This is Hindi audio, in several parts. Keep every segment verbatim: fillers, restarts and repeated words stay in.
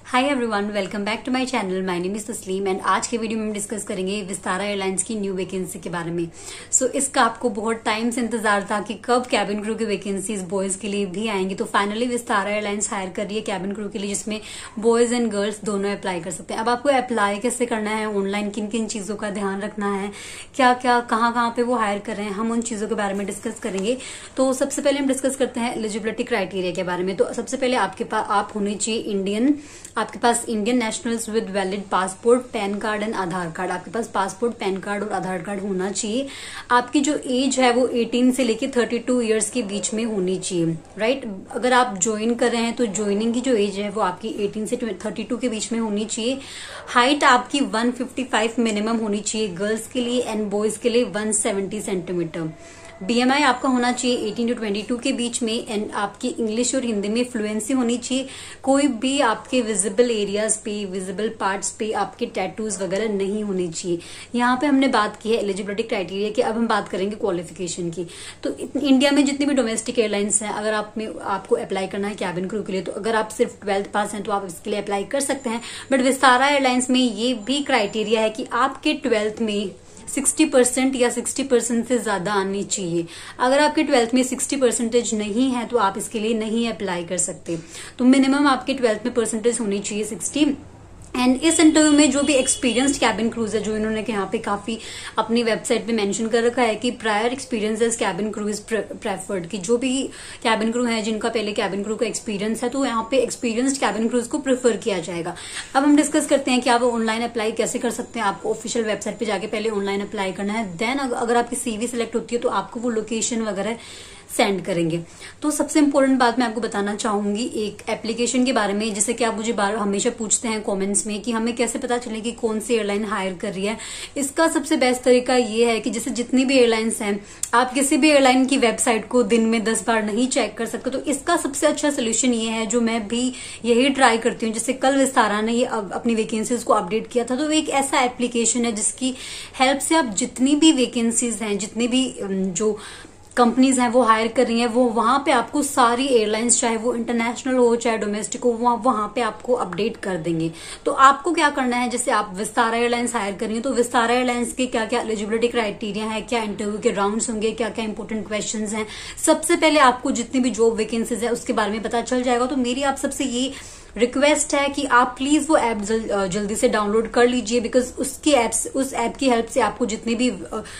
Hi everyone, welcome back to my channel. My name is Taslim and आज के वीडियो में हम डिस्कस करेंगे विस्तारा एयरलाइंस की न्यू वैकेंसी के बारे में। सो so, इसका आपको बहुत टाइम से इंतजार था कि कब कैबिन क्रू की वैकेंसीज बॉयज के लिए भी आएंगी। तो फाइनली विस्तारा एयरलाइंस हायर कर रही है कैबिन क्रू के लिए, जिसमें बॉयज एंड गर्ल्स दोनों अप्लाई कर सकते हैं। अब आपको अप्लाई कैसे करना है, ऑनलाइन किन किन चीजों का ध्यान रखना है, क्या क्या कहाँ कहाँ पे वो हायर कर रहे हैं, हम उन चीजों के बारे में डिस्कस करेंगे। तो सबसे पहले हम डिस्कस करते हैं एलिजिबिलिटी क्राइटेरिया के बारे में। तो सबसे पहले आपके पास आप होने चाहिए इंडियन, आपके पास Indian nationals with valid passport, pan card and Aadhaar card. आपके पास पासपोर्ट, पैन कार्ड और आधार कार्ड होना चाहिए। आपकी जो एज है वो अठारह से लेके बत्तीस इयर्स के बीच में होनी चाहिए, राइट। अगर आप ज्वाइन कर रहे हैं तो ज्वाइनिंग की जो एज है वो आपकी अठारह से बत्तीस के बीच में होनी चाहिए। हाइट आपकी एक सौ पचपन मिनिमम होनी चाहिए गर्ल्स के लिए एंड बॉयज के लिए एक सौ सत्तर सेंटीमीटर। बीएमआई आपका होना चाहिए अठारह टू बाईस के बीच में एंड आपकी इंग्लिश और हिंदी में फ्लुएंसी होनी चाहिए। कोई भी आपके विजिबल एरियाज पे, विजिबल पार्ट्स पे आपके टैटूज वगैरह नहीं होने चाहिए। यहाँ पे हमने बात की है एलिजिबिलिटी क्राइटेरिया की, अब हम बात करेंगे क्वालिफिकेशन की। तो इंडिया में जितनी भी डोमेस्टिक एयरलाइंस हैं, अगर आप में आपको अप्लाई करना है कैबिन क्रू के लिए, तो अगर आप सिर्फ ट्वेल्थ पास हैं तो आप इसके लिए अप्लाई कर सकते हैं। बट विस्तारा एयरलाइंस में ये भी क्राइटेरिया है कि आपके ट्वेल्थ में साठ परसेंट या साठ परसेंट से ज्यादा आनी चाहिए। अगर आपके ट्वेल्थ में साठ परसेंटेज नहीं है तो आप इसके लिए नहीं अप्लाई कर सकते। तो मिनिमम आपके ट्वेल्थ में परसेंटेज होनी चाहिए साठ। एंड इस इंटरव्यू में जो भी एक्सपीरियंस्ड कैबिन क्रूज है, जो इन्होंने यहाँ पे काफी अपनी वेबसाइट पे मेंशन कर रखा है कि prior experience as cabin crew is preferred, कि जो भी कैबिन क्रू है जिनका पहले कैबिन क्रू का एक्सपीरियंस है तो यहाँ पे एक्सपीरियंस्ड कैबिन क्रूज को प्रेफर किया जाएगा। अब हम डिस्कस करते हैं कि आप ऑनलाइन अप्लाई कैसे कर सकते हैं। आपको ऑफिशियल वेबसाइट पे जाके पहले ऑनलाइन अप्लाई करना है, देन अगर आपकी सीवी सिलेक्ट होती है तो आपको वो लोकेशन वगैरह सेंड करेंगे। तो सबसे इंपॉर्टेंट बात मैं आपको बताना चाहूंगी एक एप्लीकेशन के बारे में, जैसे कि आप मुझे बार हमेशा पूछते हैं कमेंट्स में कि हमें कैसे पता चले कि कौन सी एयरलाइन हायर कर रही है। इसका सबसे बेस्ट तरीका ये है कि जैसे जितनी भी एयरलाइंस हैं, आप किसी भी एयरलाइन की वेबसाइट को दिन में दस बार नहीं चेक कर सकते। तो इसका सबसे अच्छा सोल्यूशन ये है, जो मैं भी यही ट्राई करती हूँ। जैसे कल विस्तारा ने अपनी वैकेंसीज को अपडेट किया था, तो एक ऐसा एप्लीकेशन है जिसकी हेल्प से आप जितनी भी वैकेंसीज हैं, जितनी भी जो कंपनीज हैं वो हायर कर रही हैं, वो वहां पे आपको सारी एयरलाइंस, चाहे वो इंटरनेशनल हो चाहे डोमेस्टिक हो, वहां वहां पे आपको अपडेट कर देंगे। तो आपको क्या करना है, जैसे आप विस्तारा एयरलाइंस हायर कर रही हैं तो विस्तारा एयरलाइंस के क्या क्या एलिजिबिलिटी क्राइटेरिया है, क्या इंटरव्यू के राउंड्स होंगे, क्या क्या इंपोर्टेंट क्वेश्चन हैं, सबसे पहले आपको जितनी भी जॉब वैकेंसीज है उसके बारे में पता चल जाएगा। तो मेरी आप सबसे ये रिक्वेस्ट है कि आप प्लीज वो ऐप जल, जल्दी से डाउनलोड कर लीजिए, बिकॉज उसकी एप्स उस ऐप की हेल्प से आपको जितनी भी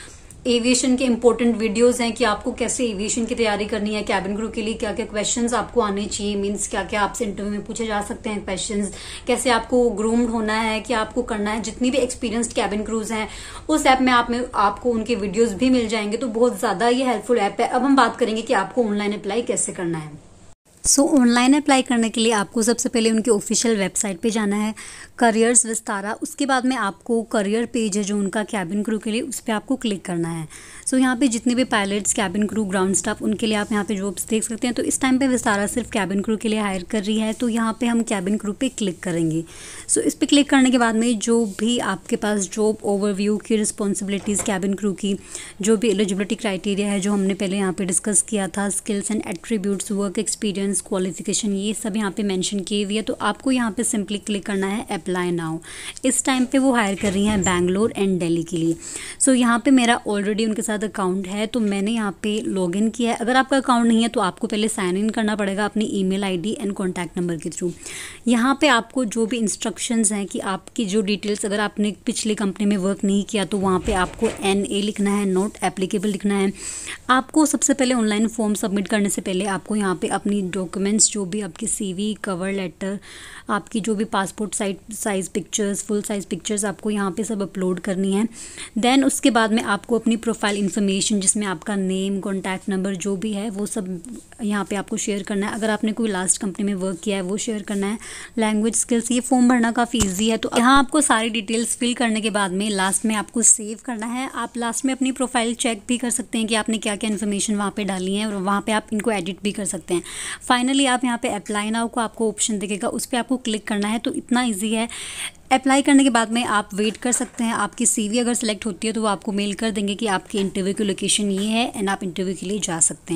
एविएशन के इंपॉर्टेंट वीडियोस हैं कि आपको कैसे एविएशन की तैयारी करनी है, कैबिन क्रू के लिए क्या क्या क्वेश्चंस आपको आने चाहिए, मींस क्या क्या आपसे इंटरव्यू में पूछे जा सकते हैं क्वेश्चंस, कैसे आपको ग्रूम्ड होना है, क्या आपको करना है, जितनी भी एक्सपीरियंस्ड कैबिन क्रूज हैं उस ऐप में आप में आपको उनके वीडियोस भी मिल जाएंगे। तो बहुत ज्यादा ये हेल्पफुल ऐप है। अब हम बात करेंगे कि आपको ऑनलाइन अप्लाई कैसे करना है। सो ऑनलाइन अप्लाई करने के लिए आपको सबसे पहले उनकी ऑफिशियल वेबसाइट पे जाना है, करियर्स विस्तारा। उसके बाद में आपको करियर पेज है जो उनका कैबिन क्रू के लिए, उस पर आपको क्लिक करना है। सो so, यहाँ पे जितने भी pilots, cabin crew, ground staff, उनके लिए आप यहाँ पे जॉब्स देख सकते हैं। तो इस टाइम पे विस्तारा सिर्फ कैबिन क्रू के लिए हायर कर रही है, तो यहाँ पे हम कैबिन क्रू पे क्लिक करेंगे। सो so, इस पर क्लिक करने के बाद में जो भी आपके पास जॉब ओवरव्यू की रिस्पॉन्सिबिलिटीज़ कैबिन क्रू की, जो भी एलिजिबिलिटी क्राइटेरिया है जो हमने पहले यहाँ पे डिस्कस किया था, skills and attributes, work experience, qualification, ये सब यहाँ पे मेंशन किए हुए है। तो आपको यहाँ पे सिंपली क्लिक करना है अप्लाई नाउ। इस टाइम पे वो हायर कर रही हैं बैंगलोर एंड दिल्ली के लिए। सो so, यहाँ पे मेरा ऑलरेडी उनके साथ अकाउंट है, तो मैंने यहाँ पे लॉगिन किया है। अगर आपका अकाउंट नहीं है तो आपको पहले साइन इन करना पड़ेगा अपनी email ID and contact number के थ्रू। यहाँ पे आपको जो भी इंस्ट्रक्शंस हैं कि आपकी जो डिटेल्स, अगर आपने पिछली कंपनी में वर्क नहीं किया तो वहाँ पे आपको एन ए लिखना है, नॉट एप्लीकेबल लिखना है। आपको सबसे पहले ऑनलाइन फॉर्म सबमिट करने से पहले आपको यहाँ पे अपनी डॉक्यूमेंट्स, जो भी आपकी सीवी, कवर लेटर, आपकी जो भी passport size size pictures, full size pictures आपको यहाँ पे सब अपलोड करनी है। देन उसके बाद में आपको अपनी प्रोफाइल इन्फॉर्मेशन, जिसमें आपका नेम, कॉन्टैक्ट नंबर जो भी है वो सब यहाँ पे आपको शेयर करना है। अगर आपने कोई लास्ट कंपनी में वर्क किया है वो शेयर करना है। लैंग्वेज स्किल्स, ये फॉर्म भरना काफ़ी ईजी है। तो यहाँ आपको सारी डिटेल्स फिल करने के बाद में लास्ट में आपको सेव करना है। आप लास्ट में अपनी प्रोफाइल चेक भी कर सकते हैं कि आपने क्या क्या इन्फॉर्मेशन वहाँ पे डाली है, और वहाँ पे आप इनको एडिट भी कर सकते हैं। फाइनली आप यहाँ पे अप्लाई नाउ को आपको ऑप्शन दिखेगा, उस पर आपको क्लिक करना है। तो इतना ईजी है। अप्लाई करने के बाद में आप वेट कर सकते हैं। आपकी सीवी अगर सेलेक्ट होती है तो वो आपको मेल कर देंगे कि आपके इंटरव्यू की लोकेशन ये है एंड आप इंटरव्यू के लिए जा सकते हैं।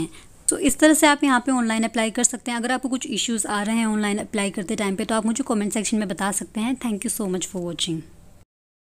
तो इस तरह से आप यहाँ पे ऑनलाइन अप्लाई कर सकते हैं। अगर आपको कुछ इश्यूज़ आ रहे हैं ऑनलाइन अप्लाई करते टाइम पे तो आप मुझे कमेंट सेक्शन में बता सकते हैं। Thank you so much for watching.